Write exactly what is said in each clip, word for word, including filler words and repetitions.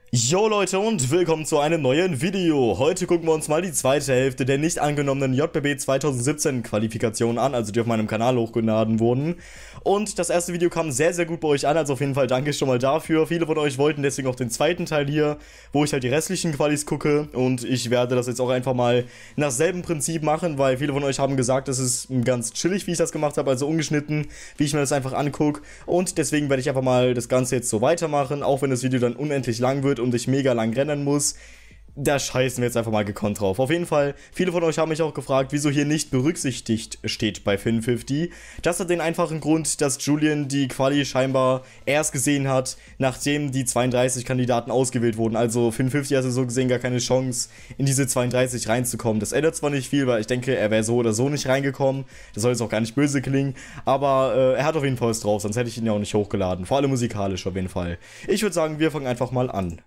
Jo Leute und willkommen zu einem neuen Video. Heute gucken wir uns mal die zweite Hälfte der nicht angenommenen J B B zwanzig siebzehn Qualifikationen an, also die auf meinem Kanal hochgeladen wurden. Und das erste Video kam sehr, sehr gut bei euch an, also auf jeden Fall danke schon mal dafür. Viele von euch wollten deswegen auch den zweiten Teil hier, wo ich halt die restlichen Qualis gucke. Und ich werde das jetzt auch einfach mal nach selben Prinzip machen, weil viele von euch haben gesagt, das ist ganz chillig, wie ich das gemacht habe, also ungeschnitten, wie ich mir das einfach angucke. Und deswegen werde ich einfach mal das Ganze jetzt so weitermachen, auch wenn das Video dann unendlich lang wird und ich mega lang rennen muss. Da scheißen wir jetzt einfach mal gekonnt drauf. Auf jeden Fall, viele von euch haben mich auch gefragt, wieso hier nicht berücksichtigt steht bei FinFifty. Das hat den einfachen Grund, dass Julian die Quali scheinbar erst gesehen hat, nachdem die zweiunddreißig Kandidaten ausgewählt wurden. Also FinFifty hatte so gesehen gar keine Chance, in diese zweiunddreißig reinzukommen. Das ändert zwar nicht viel, weil ich denke, er wäre so oder so nicht reingekommen. Das soll jetzt auch gar nicht böse klingen. Aber äh, er hat auf jeden Fall was drauf, sonst hätte ich ihn ja auch nicht hochgeladen. Vor allem musikalisch auf jeden Fall. Ich würde sagen, wir fangen einfach mal an.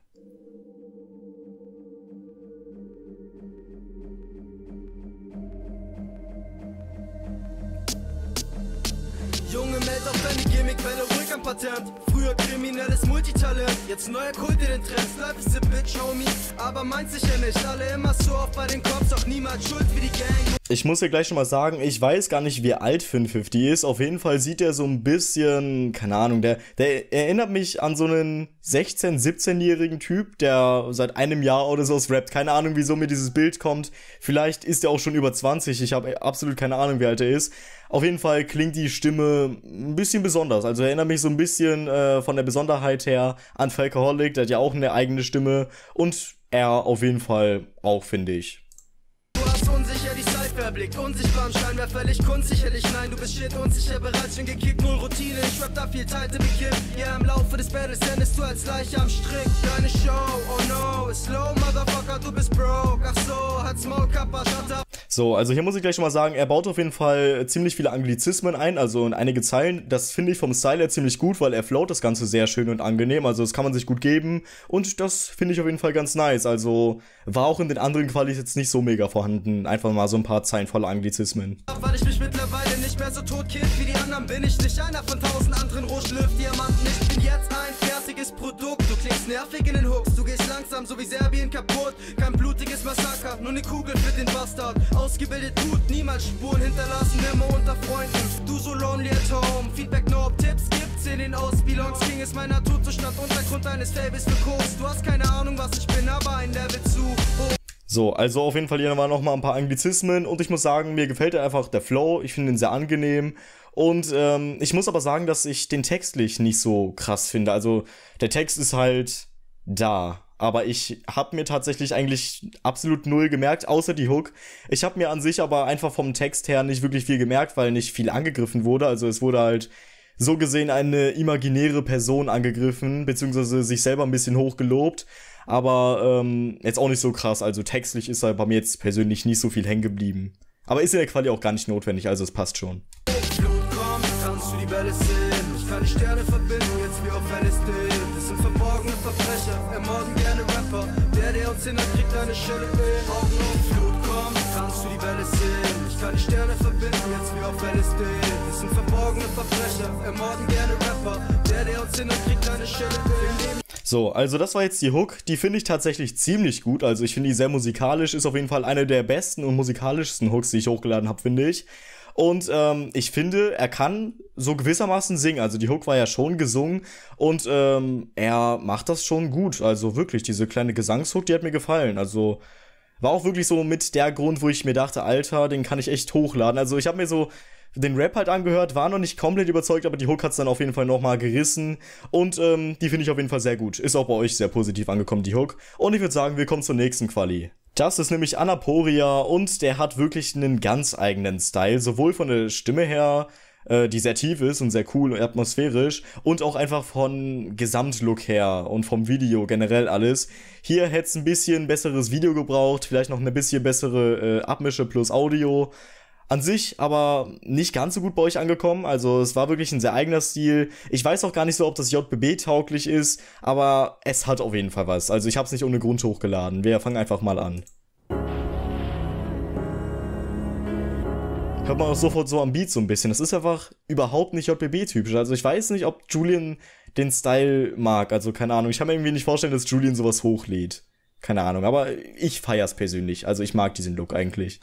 Junge, meld auf deine Gimmick-Quelle, ruhig am Patent. Früher kriminelles Multitalent, jetzt neuer Kult in den Trends. Life is a bitch, homie, aber meint sicher nicht. Alle immer so oft bei den Cops, auch niemals schuld wie die Gang. Ich muss ja gleich schon mal sagen, ich weiß gar nicht, wie alt FinFifty ist. Auf jeden Fall sieht er so ein bisschen, keine Ahnung, der, der erinnert mich an so einen sechzehn-, siebzehnjährigen Typ, der seit einem Jahr oder so rappt. Keine Ahnung, wieso mir dieses Bild kommt. Vielleicht ist er auch schon über zwanzig, ich habe absolut keine Ahnung, wie alt er ist. Auf jeden Fall klingt die Stimme ein bisschen besonders. Also erinnert mich so ein bisschen äh, von der Besonderheit her an Falcoholic, der hat ja auch eine eigene Stimme. Und er auf jeden Fall auch, finde ich. Du hast unsicher die Zeit verblickt, unsichtbar im Scheinwerfer, völlig kunstsicherlich. Nein, du bist shit unsicher, bereits schon gekickt, null Routine. Ich rap da viel Zeit im Kill. Ja, im Laufe des Battles endest du als Leiche am Strick. Deine Show, oh no, ist low, Motherfucker, du bist broke. Ach so, hat's Maul, Kappa, shut up. So, also hier muss ich gleich schon mal sagen, er baut auf jeden Fall ziemlich viele Anglizismen ein, also in einige Zeilen. Das finde ich vom Style her ziemlich gut, weil er float das Ganze sehr schön und angenehm, also das kann man sich gut geben. Und das finde ich auf jeden Fall ganz nice, also war auch in den anderen Qualis jetzt nicht so mega vorhanden. Einfach mal so ein paar Zeilen voller Anglizismen. Weil ich mich mittlerweile nicht mehr so tot kill wie die anderen, bin ich nicht einer von tausend anderen Rohschlürf-Diamanten. Ich bin jetzt ein fertiges Produkt, du klingst nervig in den Hooks, du gehst langsam, so wie Serbien kaputt. Kein blutiges Massaker, nur ne Kugel für den Bastard. Ausgebildet gut, niemals Spuren hinterlassen, immer unter Freunden. Du so lonely at home, Feedback no, Tipps gibt's in den Ausbelongs. King ist mein Naturzustand, Untergrund deines Fables für Kurs. Du hast keine Ahnung, was ich bin, aber ein Level zu hoch. So, also auf jeden Fall hier waren noch mal ein paar Anglizismen und ich muss sagen, mir gefällt einfach der Flow, ich finde ihn sehr angenehm und ähm, ich muss aber sagen, dass ich den textlich nicht so krass finde, also der Text ist halt da, aber ich habe mir tatsächlich eigentlich absolut null gemerkt, außer die Hook. Ich habe mir an sich aber einfach vom Text her nicht wirklich viel gemerkt, weil nicht viel angegriffen wurde, also es wurde halt so gesehen eine imaginäre Person angegriffen, beziehungsweise sich selber ein bisschen hochgelobt. Aber ähm, jetzt auch nicht so krass, also textlich ist halt bei mir jetzt persönlich nicht so viel hängen geblieben. Aber ist in der Quali auch gar nicht notwendig, also es passt schon. Flut kommt, kannst du die Welle sehen. Ich kann die Sterne verbinden, jetzt wie auf L S D. Das sind verborgene Verbrecher, ermorden gerne Rapper. Der, der uns hindert, kriegt eine Schelle weh. Augen auf, Flut kommt, kannst du die Welle sehen. Ich kann die Sterne verbinden, jetzt wie auf L S D. Das sind verborgene Verbrecher, ermorden gerne Rapper. Der, der uns hindert, kriegt eine Schelle weh. So, also das war jetzt die Hook, die finde ich tatsächlich ziemlich gut, also ich finde die sehr musikalisch, ist auf jeden Fall eine der besten und musikalischsten Hooks, die ich hochgeladen habe, finde ich. Und ähm, ich finde, er kann so gewissermaßen singen, also die Hook war ja schon gesungen und ähm, er macht das schon gut, also wirklich, diese kleine Gesangshook, die hat mir gefallen, also war auch wirklich so mit der Grund, wo ich mir dachte, Alter, den kann ich echt hochladen, also ich habe mir so den Rap halt angehört, war noch nicht komplett überzeugt, aber die Hook hat's dann auf jeden Fall nochmal gerissen und ähm, die finde ich auf jeden Fall sehr gut. Ist auch bei euch sehr positiv angekommen, die Hook. Und ich würde sagen, wir kommen zur nächsten Quali. Das ist nämlich Anaporia und der hat wirklich einen ganz eigenen Style, sowohl von der Stimme her, äh, die sehr tief ist und sehr cool und atmosphärisch und auch einfach von Gesamtlook her und vom Video generell alles. Hier hätte es ein bisschen besseres Video gebraucht, vielleicht noch eine bisschen bessere äh, Abmische plus Audio. An sich aber nicht ganz so gut bei euch angekommen, also es war wirklich ein sehr eigener Stil. Ich weiß auch gar nicht so, ob das J B B-tauglich ist, aber es hat auf jeden Fall was. Also ich habe es nicht ohne Grund hochgeladen. Wir fangen einfach mal an. Hört man auch sofort so am Beat so ein bisschen. Das ist einfach überhaupt nicht J B B-typisch. Also ich weiß nicht, ob Julian den Style mag. Also keine Ahnung, ich kann mir irgendwie nicht vorstellen, dass Julian sowas hochlädt. Keine Ahnung, aber ich feier's persönlich. Also ich mag diesen Look eigentlich.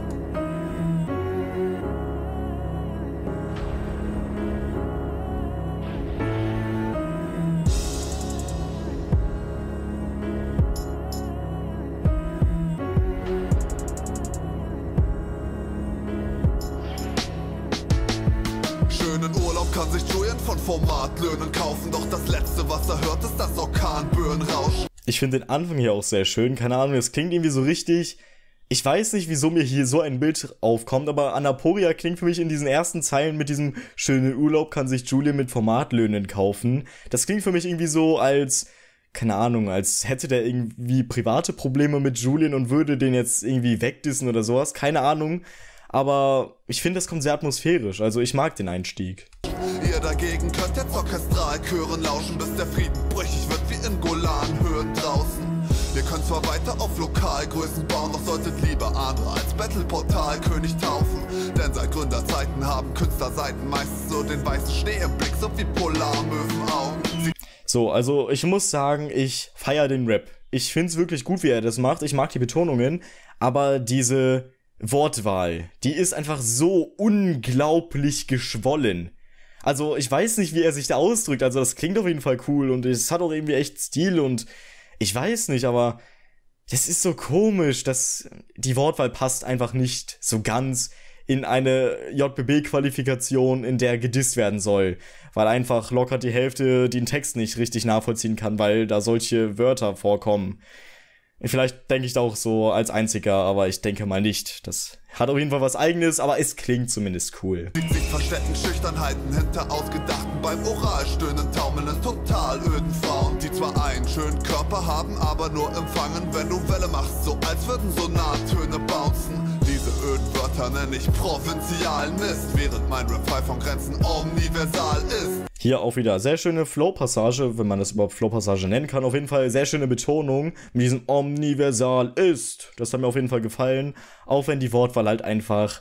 Kann sich Julian von Formatlöhnen kaufen, doch das letzte, was er hört, ist das Orkanböenrauschen. Ich finde den Anfang hier auch sehr schön, keine Ahnung, es klingt irgendwie so richtig, ich weiß nicht, wieso mir hier so ein Bild aufkommt, aber Anaporia klingt für mich in diesen ersten Zeilen mit diesem schönen Urlaub kann sich Julian mit Formatlöhnen kaufen. Das klingt für mich irgendwie so als, keine Ahnung, als hätte der irgendwie private Probleme mit Julian und würde den jetzt irgendwie wegdissen oder sowas, keine Ahnung. Aber ich finde, das kommt sehr atmosphärisch, also ich mag den Einstieg. Ihr dagegen könnt jetzt Orchestralchören lauschen, bis der Frieden brüchig wird wie in Golanhöhen draußen. Ihr könnt zwar weiter auf Lokalgrößen bauen, doch solltet lieber andere als Battle-Portal-König taufen. Denn seit Gründerzeiten haben Künstlerseiten meistens so den weißen Schnee im Blick, so wie Polarmöwenaugen. Sie so, also ich muss sagen, ich feiere den Rap. Ich finde es wirklich gut, wie er das macht, ich mag die Betonungen, aber diese Wortwahl, die ist einfach so unglaublich geschwollen. Also ich weiß nicht, wie er sich da ausdrückt, also das klingt auf jeden Fall cool und es hat auch irgendwie echt Stil und ich weiß nicht, aber das ist so komisch, dass die Wortwahl passt einfach nicht so ganz in eine J B B-Qualifikation, in der gedisst werden soll, weil einfach locker die Hälfte den Text nicht richtig nachvollziehen kann, weil da solche Wörter vorkommen. Vielleicht denke ich da auch so als Einziger, aber ich denke mal nicht. Das hat auf jeden Fall was Eigenes, aber es klingt zumindest cool. sich verstecken Schüchternheiten hinter Ausgedachten, beim Oralstöhnen taumelnden total öden Frauen, die zwar einen schönen Körper haben, aber nur empfangen, wenn du Welle machst, so als würden Sonartöne bouncen. Diese öden Wörter nenne ich provinzialen Mist, während mein Rap frei von Grenzen omniversal ist. Hier auch wieder sehr schöne Flow-Passage, wenn man das überhaupt Flow-Passage nennen kann. Auf jeden Fall sehr schöne Betonung mit diesem omniversal ist. Das hat mir auf jeden Fall gefallen. Auch wenn die Wortwahl halt einfach,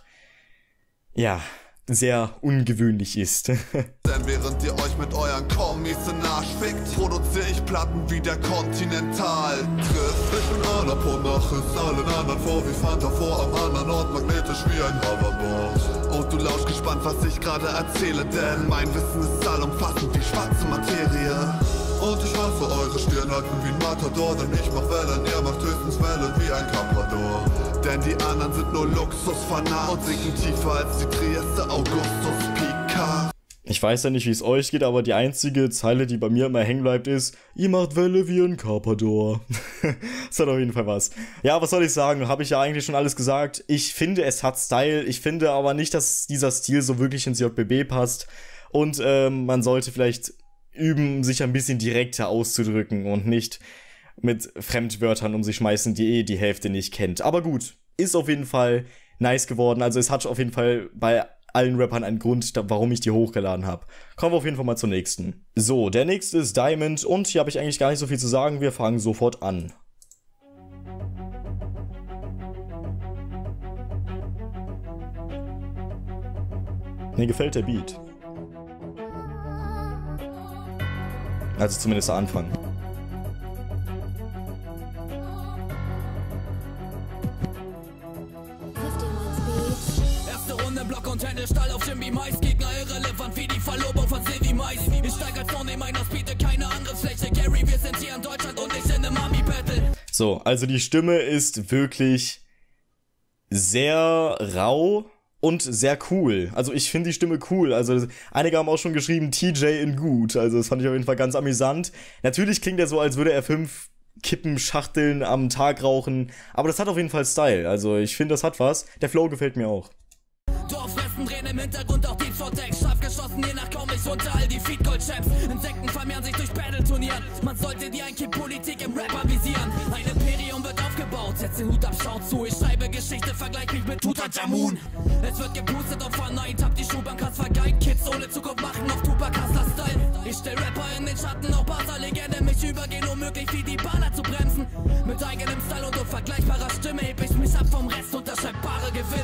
ja, sehr ungewöhnlich ist. Denn während ihr euch mit euren Kommis in Arsch fickt, produziere ich Platten wie der Continental trifft. Ich bin Anapo, mach es allen anderen vor, wie Fanta vor am anderen Ort, magnetisch wie ein Hoverboard. Und du lausch gespannt, was ich gerade erzähle, denn mein Wissen ist allumfassend wie schwarze Materie. Und ich hasse eure Stirnhaken wie ein Matador, denn ich mach Wellen, ihr macht höchstens Wellen wie ein Campador. Denn die anderen sind nur Luxusfanat und sinken tiefer als die Trieste Augustus Picard. Ich weiß ja nicht, wie es euch geht, aber die einzige Zeile, die bei mir immer hängen bleibt, ist: Ihr macht Welle wie ein Carpador. Das hat auf jeden Fall was. Ja, was soll ich sagen? Habe ich ja eigentlich schon alles gesagt. Ich finde, es hat Style. Ich finde aber nicht, dass dieser Stil so wirklich ins J B B passt. Und ähm, man sollte vielleicht üben, sich ein bisschen direkter auszudrücken und nicht mit Fremdwörtern um sich schmeißen, die eh die Hälfte nicht kennt. Aber gut, ist auf jeden Fall nice geworden. Also es hat auf jeden Fall bei allen Rappern einen Grund, warum ich die hochgeladen habe. Kommen wir auf jeden Fall mal zur nächsten. So, der nächste ist Diamond und hier habe ich eigentlich gar nicht so viel zu sagen. Wir fangen sofort an. Mir gefällt der Beat. Also zumindest der Anfang. Erste Runde Block und Händel, Stall auf Jimmy Mais. Gegner irrelevant wie die Verlobung von Silvi Mais. Ich steig als Vornehm ein, das bietet keine Angriffsfläche. Gary, wir sind hier in Deutschland und nicht in einem Army-Battle. So, also die Stimme ist wirklich sehr rau und sehr cool. Also ich finde die Stimme cool. Also einige haben auch schon geschrieben T J in gut. Also das fand ich auf jeden Fall ganz amüsant. Natürlich klingt er so, als würde er fünf Kippenschachteln am Tag rauchen. Aber das hat auf jeden Fall Style. Also ich finde, das hat was. Der Flow gefällt mir auch. Dorffressen drehen im Hintergrund auch die Vortex. Scharf geschossen, je nach kaum nicht unter all die Feed-Gold-Champs. Insekten vermehren sich durch Battle-Turnieren. Man sollte die Einkehr-Politik im Rapper visieren. Ein Imperium wird aufgebaut, setz den Hut ab, schau zu. Ich schreibe Geschichte, vergleich mich mit Tutankhamun. Es wird gepustet und verneint, hab die Schuhbank krass vergeigt. Kids ohne Zukunft machen auf Tupac Hustler-Style. Ich stell Rapper in den Schatten, auch Barca-Legende. Mich übergehen, um möglich wie die Baller zu bremsen. Mit eigenem Style und unvergleichbarer Stimme heb ich mich ab vom Rest, unterschreibbare Gewinne.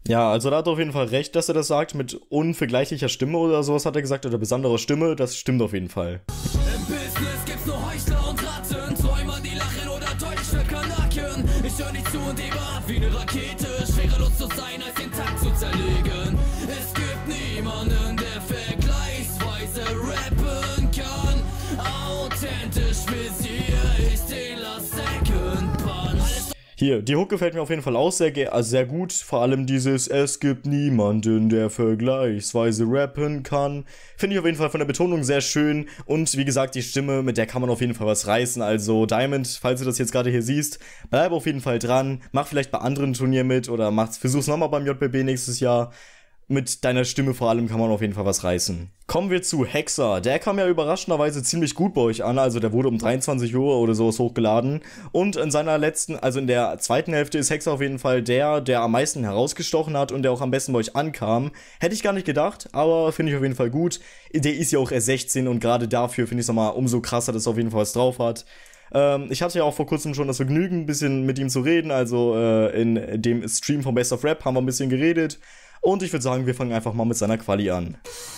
Ja, also da hat er auf jeden Fall recht, dass er das sagt, mit unvergleichlicher Stimme oder sowas hat er gesagt, oder besonderer Stimme, das stimmt auf jeden Fall. Im Business gibt's nur Heuchler und Ratten, Träumer, die lachen oder deutsche Kanaken. Ich hör nicht zu und hebe ab wie eine Rakete, schwerelos zu sein, als den Tag zu zerlegen. Es gibt niemanden, der vergleichsweise rappen kann. Authentisch visier ich den Last Second Punch. Alles Hier, die Hook gefällt mir auf jeden Fall auch sehr, also sehr gut. Vor allem dieses "Es gibt niemanden, der vergleichsweise rappen kann" finde ich auf jeden Fall von der Betonung sehr schön. Und wie gesagt, die Stimme, mit der kann man auf jeden Fall was reißen. Also Diamond, falls du das jetzt gerade hier siehst, bleib auf jeden Fall dran. Mach vielleicht bei anderen Turnieren mit oder mach's, versuch's nochmal beim J B B nächstes Jahr. Mit deiner Stimme vor allem kann man auf jeden Fall was reißen. Kommen wir zu Hexer. Der kam ja überraschenderweise ziemlich gut bei euch an. Also der wurde um dreiundzwanzig Uhr oder sowas hochgeladen. Und in seiner letzten, also in der zweiten Hälfte ist Hexer auf jeden Fall der, der am meisten herausgestochen hat und der auch am besten bei euch ankam. Hätte ich gar nicht gedacht, aber finde ich auf jeden Fall gut. Der ist ja auch erst sechzehn und gerade dafür finde ich es nochmal umso krasser, dass er auf jeden Fall was drauf hat. Ähm, ich hatte ja auch vor kurzem schon das Vergnügen, ein bisschen mit ihm zu reden. Also äh, in dem Stream von Best of Rap haben wir ein bisschen geredet. Und ich würde sagen, wir fangen einfach mal mit seiner Quali an.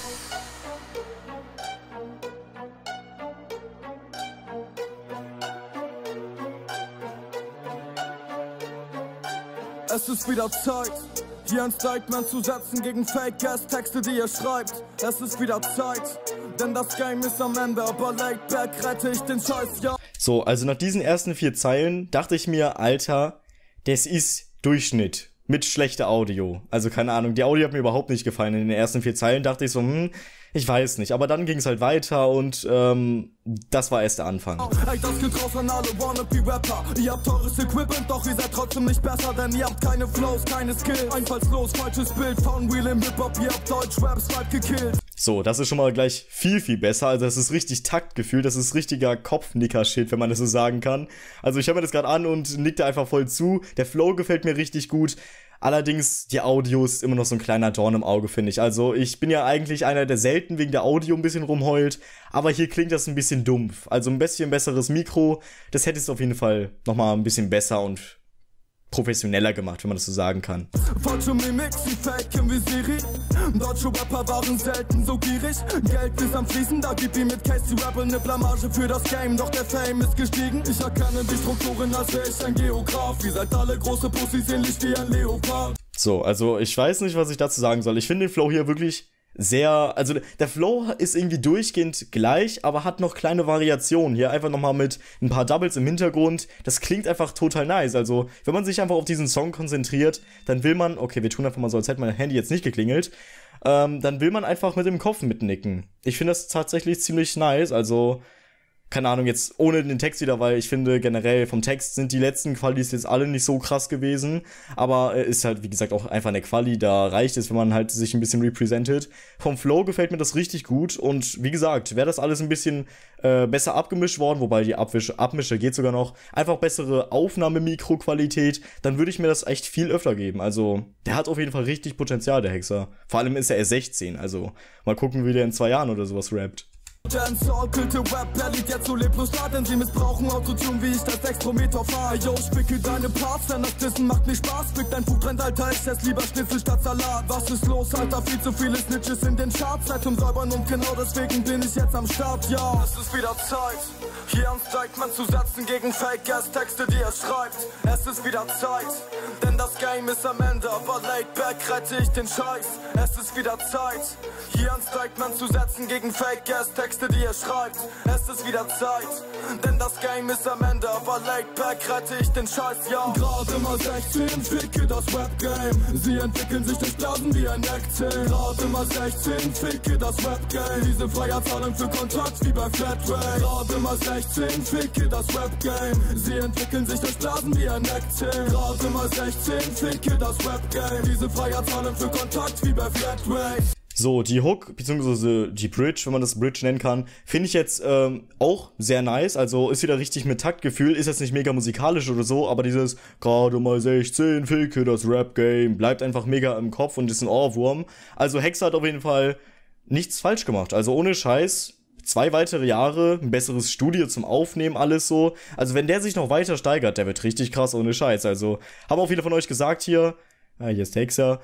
Es ist wieder Zeit, hier ein Statement zu setzen gegen Fake-Ass-Texte, die ihr schreibt. Es ist wieder Zeit, denn das Game ist am Ende, aber laid back rette ich den Scheiß, ja. So, also nach diesen ersten vier Zeilen dachte ich mir, Alter, das ist Durchschnitt. Mit schlechter Audio. Also keine Ahnung, die Audio hat mir überhaupt nicht gefallen. In den ersten vier Zeilen dachte ich so, hm, ich weiß nicht. Aber dann ging es halt weiter und ähm, das war erst der Anfang. Ey, das geht raus an alle Wannabe-Rapper. Ihr habt teures Equipment, doch ihr seid trotzdem nicht besser, denn ihr habt keine Flows, keine Skills. Einfallslos, falsches Bild, Found Wheel im Hip-Hop, ihr habt Deutsch-Rap-Swipe gekillt. So, das ist schon mal gleich viel, viel besser. Also das ist richtig Taktgefühl, das ist richtiger Kopfnicker-Shit, wenn man das so sagen kann. Also ich höre mir das gerade an und nick da einfach voll zu. Der Flow gefällt mir richtig gut. Allerdings, die Audio ist immer noch so ein kleiner Dorn im Auge, finde ich. Also ich bin ja eigentlich einer, der selten wegen der Audio ein bisschen rumheult. Aber hier klingt das ein bisschen dumpf. Also ein bisschen besseres Mikro, das hätte es auf jeden Fall nochmal ein bisschen besser und professioneller gemacht, wenn man das so sagen kann. Falsche Mimik, sie faken wie Siri. Deutsche Rapper waren selten so gierig. Geld ist am Fließen, da gib ihm mit Casey Rebel ne Blamage für das Game. Doch der Fame ist gestiegen. Ich erkenne die Strukturen, als wäre ich ein Geograf. Ihr seid alle große Pussys, ähnlich wie ein Leopard. So, also ich weiß nicht, was ich dazu sagen soll. Ich finde den Flow hier wirklich sehr, also der Flow ist irgendwie durchgehend gleich, aber hat noch kleine Variationen. Hier einfach nochmal mit ein paar Doubles im Hintergrund. Das klingt einfach total nice. Also, wenn man sich einfach auf diesen Song konzentriert, dann will man, okay, wir tun einfach mal so, als hätte mein Handy jetzt nicht geklingelt, ähm, dann will man einfach mit dem Kopf mitnicken. Ich finde das tatsächlich ziemlich nice, also keine Ahnung, jetzt ohne den Text wieder, weil ich finde generell vom Text sind die letzten Qualis jetzt alle nicht so krass gewesen, aber äh, ist halt wie gesagt auch einfach eine Quali, da reicht es, wenn man halt sich ein bisschen representet. Vom Flow gefällt mir das richtig gut und wie gesagt, wäre das alles ein bisschen äh, besser abgemischt worden, wobei die Abwisch Abmische geht sogar noch, einfach bessere Aufnahme-Mikroqualität, dann würde ich mir das echt viel öfter geben. Also der hat auf jeden Fall richtig Potenzial, der Hexer. Vor allem ist er erst sechzehn, also mal gucken, wie der in zwei Jahren oder sowas rappt. Dancehall-Kulte Rap, er liegt jetzt so leblos da, denn sie missbrauchen Autotune, wie ich das Extrometer fahre. Yo, spicke deine Parts, denn das Dissen macht mir Spaß. Fick dein Foodtrend, Alter, ich ess lieber Schnitzel statt Salat. Was ist los, Alter, viel zu viele Snitches in den Charts. Zeit zum Säubern und genau deswegen bin ich jetzt am Start, ja. Es ist wieder Zeit, hier ein Statement zu setzen gegen Fake-Ass-Texte, die er schreibt. Es ist wieder Zeit, denn das Game ist am Ende, aber laid back rette ich den Scheiß. Es ist wieder Zeit, hier ein Statement zu setzen gegen Fake-Ass-Texte, die ihr schreibt. Es ist wieder Zeit, denn das Game ist am Ende, aber laid back rette ich den Scheiß, ja. Gerade mal sechzehn, ficke das Rap-Game. Sie entwickeln sich durch Blasen wie ein Eckzählen. Gerade mal sechzehn, ficke das Rap-Game. Diese Freier zahlen für Kontakt wie bei Flatrate. Gerade mal sechzehn, ficke das Rap-Game. Sie entwickeln sich durch Blasen wie ein Eckzählen. Gerade mal sechzehn, ficke das Rap-Game. Diese Freier zahlen für Kontakt wie bei Flatrate. So, die Hook, beziehungsweise die Bridge, wenn man das Bridge nennen kann, finde ich jetzt ähm, auch sehr nice. Also ist wieder richtig mit Taktgefühl, ist jetzt nicht mega musikalisch oder so, aber dieses gerade mal sechzehn, ficke das Rap-Game, bleibt einfach mega im Kopf und ist ein Ohrwurm. Also Hexer hat auf jeden Fall nichts falsch gemacht. Also ohne Scheiß, zwei weitere Jahre, ein besseres Studio zum Aufnehmen, alles so. Also wenn der sich noch weiter steigert, der wird richtig krass, ohne Scheiß. Also haben auch viele von euch gesagt hier, ja, hier ist Hexer,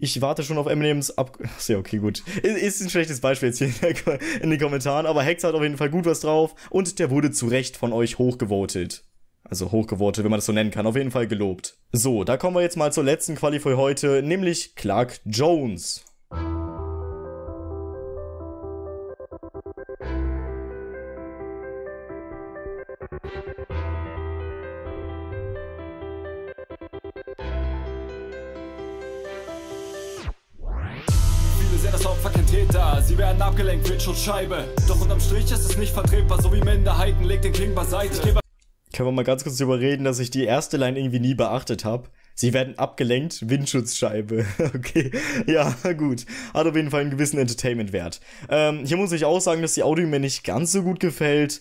Ich warte schon auf Eminems Ab... Achso, okay, gut. Ist ein schlechtes Beispiel jetzt hier in den Kommentaren, aber Hex hat auf jeden Fall gut was drauf und der wurde zu Recht von euch hochgevotet. Also hochgevotet, wenn man das so nennen kann. Auf jeden Fall gelobt. So, da kommen wir jetzt mal zur letzten Quali für heute, nämlich Clark Jones. Das Opfer kein Täter, sie werden abgelenkt, Wildschutzscheibe. Doch unterm Strich ist es nicht vertretbar, so wie Minderheiten, legt den King beiseite. Können wir mal ganz kurz darüber reden, dass ich die erste Line irgendwie nie beachtet habe. Sie werden abgelenkt, Windschutzscheibe. Okay, ja, gut. Hat auf jeden Fall einen gewissen Entertainment-Wert. Ähm, hier muss ich auch sagen, dass die Audio mir nicht ganz so gut gefällt.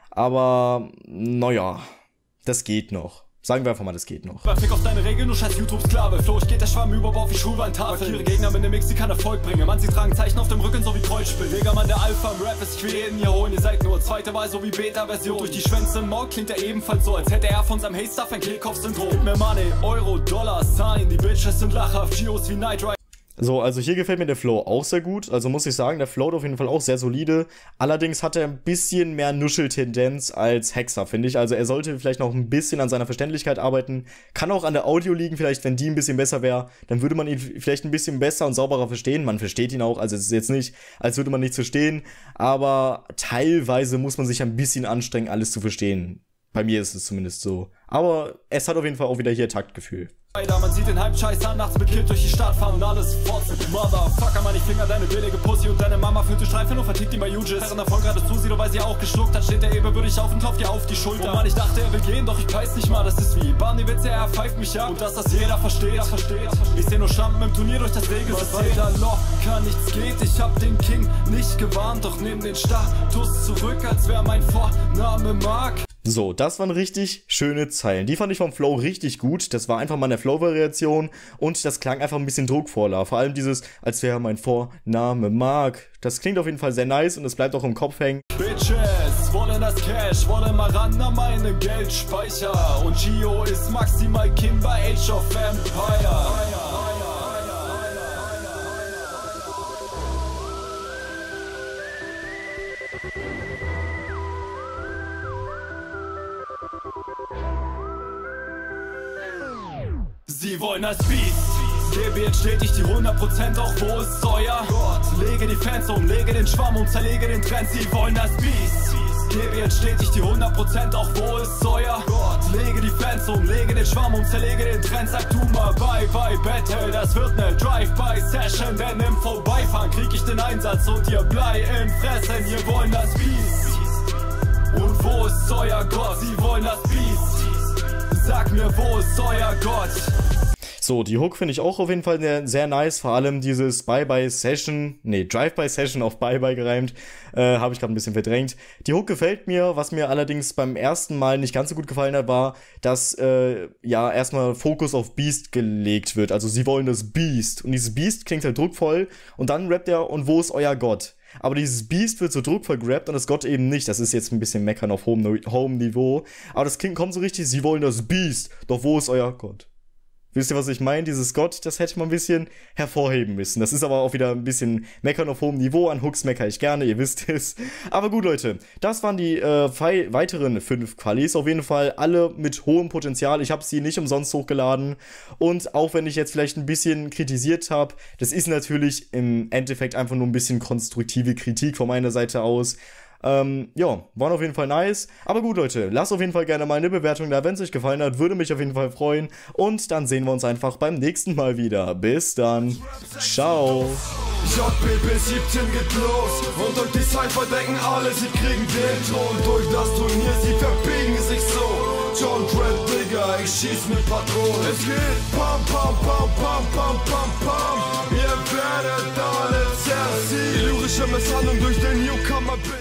Aber, naja, das geht noch. Sagen wir einfach mal, das geht noch. Fick auf deine Regeln, du scheiß YouTube-Sklave. Floh, ich geht der Schwamm über, auf die Schulwandtafel. Markiere Gegner mit dem Mix, die kann Erfolg bringen. Mann, sie tragen Zeichen auf dem Rücken, so wie Kreuzspiel. Digga, Mann, der Alpha im Rap ist, ich will jeden hier holen. Ihr seid nur zweite Wahl, so wie Beta-Version. Durch die Schwänze im Maul klingt er ebenfalls so, als hätte er von seinem Hate-Stuff ein Kehlkopf-Syndrom. Gib mir Money, Euro, Dollar, Sign. Die Bitches sind lachhaft, Geos wie Night Rider. So, also hier gefällt mir der Flow auch sehr gut, also muss ich sagen, der float auf jeden Fall auch sehr solide, allerdings hat er ein bisschen mehr Nuscheltendenz als Hexer, finde ich, also er sollte vielleicht noch ein bisschen an seiner Verständlichkeit arbeiten, kann auch an der Audio liegen, vielleicht wenn die ein bisschen besser wäre, dann würde man ihn vielleicht ein bisschen besser und sauberer verstehen, man versteht ihn auch, also es ist jetzt nicht, als würde man nichts verstehen, aber teilweise muss man sich ein bisschen anstrengen, alles zu verstehen. Bei mir ist es zumindest so. Aber es hat auf jeden Fall auch wieder hier Taktgefühl. Man sieht den Hype-Scheiß an, nachts mit Kind durch die Stadt fahren und alles fotzen. Motherfucker, Mann, ich finger deine billige Pussy und deine Mama fühlt die Streifen und vertickt die Mayuges. Herren davon gerade zusieht, weil sie auch geschluckt hat, steht der ebenbürtig auf und klopft dir auf die Schulter. Oh Mann, ich dachte, er will gehen, doch ich weiß nicht mal, das ist wie Barney-Witze, er pfeift mich ab. Und dass das jeder versteht, jeder versteht. Ich seh nur Schlampen im Turnier durch das Regelsystem. Da locker nichts geht, ich hab den King nicht gewarnt, doch nimm den Status zurück, als wär mein Vorname Mark. So, das waren richtig schöne Zeilen. Die fand ich vom Flow richtig gut. Das war einfach mal eine Flow-Variation und das klang einfach ein bisschen druckvoller. Vor allem dieses, als wäre mein Vorname Mark. Das klingt auf jeden Fall sehr nice und es bleibt auch im Kopf hängen. Bitches wollen das Cash, wollen mal ran an meine Geldspeicher. Und Gio ist maximal King bei Age of Empire. Sie wollen das Beast. Gebe jetzt stetig die hundert Prozent, auch wo ist euer Gott? Lege die Fans um, lege den Schwamm und zerlege den Trend. Sie wollen das Beast. Gebe jetzt stetig die hundert Prozent, auch wo ist euer Gott? Lege die Fans um, lege den Schwamm und zerlege den Trend. Sag du mal bye bye Battle, das wird ne Drive-by-Session. Denn im Vorbeifahren krieg ich den Einsatz und ihr Blei im Fressen. Wir wollen das Beast. Und wo ist euer Gott? Sie wollen das Beast. Sag mir, wo ist euer Gott? So, die Hook finde ich auch auf jeden Fall sehr, sehr nice, vor allem dieses Bye-Bye-Session, nee, Drive-By-Session auf Bye-Bye gereimt, äh, habe ich gerade ein bisschen verdrängt. Die Hook gefällt mir, was mir allerdings beim ersten Mal nicht ganz so gut gefallen hat, war, dass, äh, ja, erstmal Fokus auf Beast gelegt wird, also sie wollen das Beast und dieses Beast klingt halt druckvoll und dann rappt er, und wo ist euer Gott? Aber dieses Beast wird so druckvoll gerappt und das Gott eben nicht. Das ist jetzt ein bisschen meckern auf hohem, hohem Niveau. Aber das klingt, kommt so richtig, sie wollen das Beast. Doch wo ist euer Gott? Wisst ihr, was ich meine? Dieses Gott, das hätte man ein bisschen hervorheben müssen. Das ist aber auch wieder ein bisschen meckern auf hohem Niveau. An Hooks meckere ich gerne, ihr wisst es. Aber gut, Leute, das waren die äh, weiteren fünf Qualis. Auf jeden Fall alle mit hohem Potenzial. Ich habe sie nicht umsonst hochgeladen. Und auch wenn ich jetzt vielleicht ein bisschen kritisiert habe, das ist natürlich im Endeffekt einfach nur ein bisschen konstruktive Kritik von meiner Seite aus. Ähm, ja, waren auf jeden Fall nice. Aber gut, Leute, lasst auf jeden Fall gerne mal eine Bewertung da, wenn es euch gefallen hat. Würde mich auf jeden Fall freuen. Und dann sehen wir uns einfach beim nächsten Mal wieder. Bis dann. Ciao. J B B siebzehn geht los und durch die Cypher denken alle, sie kriegen den Thron. Durch das Turnier, sie verbiegen sich so. John Trent, Digga, ich schieß mit Patronen. Es geht pam, pam, pam, pam, pam, pam, pam. Ihr werdet alle zerziehen. Die lyrische Misshandlung durch den Newcomer.